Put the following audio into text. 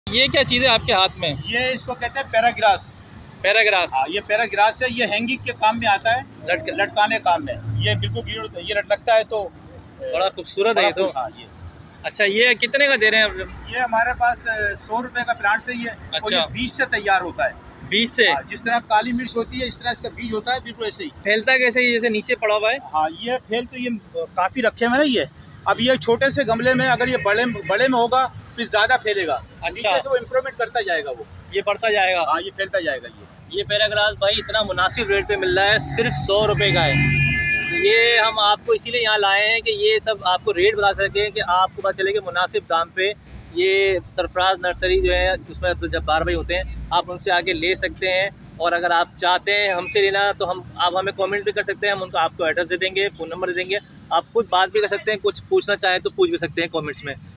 ये क्या चीज़ है आपके हाथ में? ये इसको कहते हैं पैराग्रास। पैराग्रास। हाँ, ये पैराग्रास है। ये हैंगिंग के काम में आता है, लटकाने काम में। ये बिल्कुल ग्रीन, ये लगता है तो बड़ा खूबसूरत है ये तो। हाँ, ये अच्छा, ये कितने का दे रहे हैं? ये हमारे पास 100 रुपए का प्लांट से ही है। अच्छा। और ये बीज से तैयार होता है। बीज से? जिस तरह काली मिर्च होती है इस तरह इसका बीज होता है, बिल्कुल ऐसे ही। फैलता कैसे? जैसे नीचे पड़ा हुआ है। हाँ, ये फैल तो ये काफी रखे हुए ना ये। अब ये छोटे से गमले में अगर ये बड़े में होगा फिर ज्यादा फैलेगा। अच्छा। नीचे से वो इम्प्रूवमेंट करता जाएगा, वो ये बढ़ता जाएगा। हाँ, ये फैलता जाएगा। ये पैराग्रास भाई इतना मुनासिब रेट पे मिल रहा है, सिर्फ 100 रुपये का है। ये हम आपको इसीलिए यहाँ लाए हैं कि ये सब आपको रेट बता सकें कि आपको पता चले कि मुनासिब दाम पे ये सरफराज नर्सरी जो है उसमें तो जब्बार भाई होते हैं, आप उनसे आके ले सकते हैं। और अगर आप चाहते हैं हमसे लेना तो आप हमें कमेंट भी कर सकते हैं, हम उनको आपको एड्रेस दे देंगे, फ़ोन नंबर दे देंगे। आप कुछ बात भी कर सकते हैं, कुछ पूछना चाहें तो पूछ भी सकते हैं कमेंट्स में।